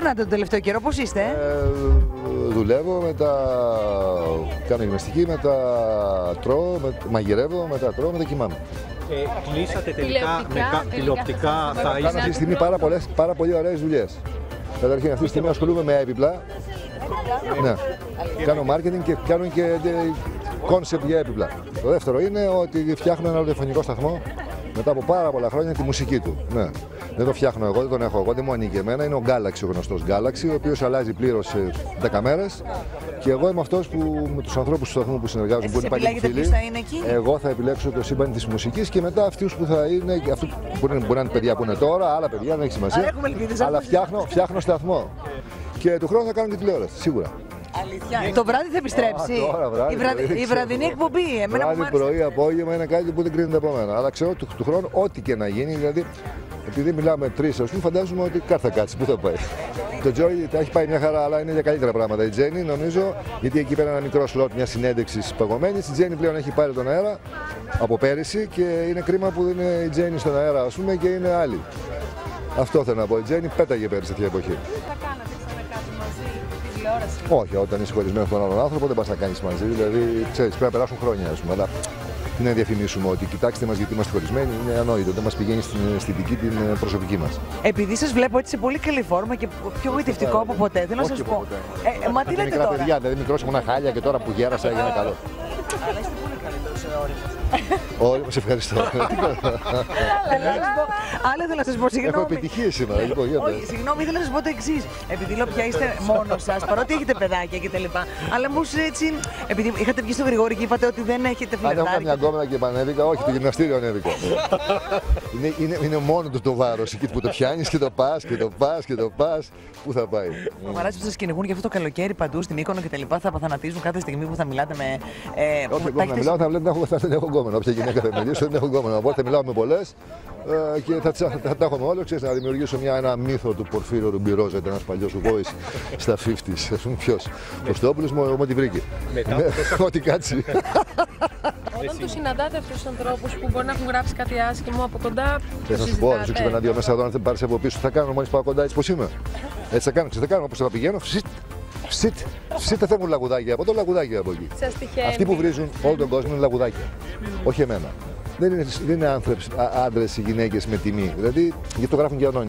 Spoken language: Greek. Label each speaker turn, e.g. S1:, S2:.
S1: ξυπνάτε τον τελευταίο καιρό, πώς είστε?
S2: Δουλεύω, μετά κάνω γυμναστική, μετά τρώω, μαγειρεύω, μετά τρώω, μετά κοιμάμαι.
S3: Κλείσατε τελικά με τηλεοπτικά, θα
S2: Κάνω αυτή τη στιγμή πάρα πολύ ωραίες δουλειές. Καταρχήν αυτή τη στιγμή ασχολούμαι με έπιπλα. Ναι. Κάνω marketing και κάνω και concept για έπιπλα. Το δεύτερο είναι ότι φτιάχνω ένα ραδιοφωνικό σταθμό μετά από πάρα πολλά χρόνια τη μουσική του. Ναι. Δεν το φτιάχνω εγώ, δεν τον έχω εγώ, δεν μου ανήκει εμένα. Είναι ο Galaxy, ο γνωστός Galaxy, ο οποίος αλλάζει πλήρως σε 10 μέρες. Και εγώ είμαι αυτός που με τους ανθρώπους του σταθμού που συνεργάζονται, που είναι παλιοί φίλοι, εγώ θα επιλέξω το σύμπαν της μουσικής και μετά αυτούς που θα είναι, αυτούς που μπορεί να είναι παιδιά που είναι τώρα, άλλα παιδιά, δεν έχει σημασία. Αλλά φτιάχνω σταθμό. Και του χρόνου θα κάνω και τηλεόραση, σίγουρα.
S1: Αλήθεια. Το βράδυ θα επιστρέψει. Η βραδινή εκπομπή.
S2: Βράδυ, πρωί, απόγευμα είναι κάτι που δεν κρίνεται από μένα. Αλλά ξέρω του χρόνου ό,τι και να γίνει. Δηλαδή, επειδή μιλάμε τρεις, ας πούμε, φαντάζομαι ότι κάτι θα κάτσει. Πού θα πάει. Το Joy τα έχει πάει μια χαρά, αλλά είναι για καλύτερα πράγματα. Η Τζέννη, νομίζω, γιατί εκεί πέρα ένα μικρό σλότ μια συνέντευξη παγωμένη. Η Τζέννη πλέον έχει πάρει τον αέρα από πέρυσι και είναι κρίμα που είναι η Τζέννη στον αέρα, ας πούμε, και είναι άλλη. Αυτό θέλω να πω. Η Τζέννη πέταγε πέρυσι τέτοια εποχή. Όχι, όταν είσαι χωρισμένο από τον άλλον άνθρωπο δεν πας να κάνεις μαζί. Δηλαδή, ξέρεις, πρέπει να περάσουν χρόνια, ας πούμε. Αλλά τι να διαφημίσουμε ότι κοιτάξτε μας γιατί είμαστε χωρισμένοι, είναι ανόητο. Δεν μας πηγαίνει στην αισθητική την προσωπική μας.
S1: Επειδή σας βλέπω έτσι σε πολύ καλή φόρμα και πιο γοητευτικό από ποτέ, θέλω να σας πω. Μα τι λέτε τώρα?
S2: Παιδιά, δηλαδή μικρός ήμουν χάλια και τώρα που γέρασα έγινε καλό.
S1: Αλλά είστε πολύ καλύτερος σε όριμος.
S2: Όριμος, ευχαριστώ.
S1: Άλλα θέλω να σας πω, συγγνώμη.
S2: Έχω επιτυχίες σήμερα.
S1: Όχι, συγγνώμη, ήθελα να σας πω το εξής. Επειδή λέω πια είστε μόνος σας, παρότι έχετε παιδάκια κτλ. Αλλά μου έτσι, επειδή είχατε βγει στο Γρηγόρη και είπατε ότι δεν έχετε φιλετάρι.
S2: Αν έχω μια γκόμενα και επανέβηκα, όχι, το γυμναστήριο ανέβηκα. Είναι μόνο το βάρος εκεί που το πιάνεις και το πας και το πας και το πας. Πού θα πάει.
S1: Ο μαράζι που σας κυνηγούν και αυτό το καλοκαίρι παντού στην Μύκονο κτλ. Θα παθανατίζουν κάθε στιγμή που θα μιλάτε με.
S2: Όχι, εγώ θα μιλάω, θα βλέπετε δεν έχω γκόμενα. Όποια γυναίκα θα μιλήσω, δεν έχω γκόμενα. Οπότε θα μιλάω με πολλές και θα τα έχουμε όλο. Ξέρεις, να δημιουργήσω ένα μύθο του Πορφύριο Ρουμπιρόζα, ένας παλιός voice στα 50's. Ας πούμε ποιος. Ο Στόπουλος μου τη βρήκε. Ό,τι κάτσει.
S4: Όταν τους συναντάτε αυτούς τους ανθρώπους που μπορεί να έχουν γράψει κάτι άσχημο από κοντά,
S2: θες να σου πω, να σου ξεπερνά δύο μέσα εδώ, αν δεν πάρεις από πίσω, θα κάνω μόλις πάω κοντά έτσι πως είμαι. Έτσι θα κάνω, θα κάνω όπως θα πηγαίνω. Φυσίτ, θα φεύγουν λαγουδάκια από εδώ, λαγουδάκια από εκεί. Αυτοί που βρίζουν όλο τον κόσμο είναι λαγουδάκια. Όχι εμένα. Δεν είναι άντρες οι γυναίκες με τιμή. Δηλαδή, γιατί το γράφουν και οι ανώνυμοι.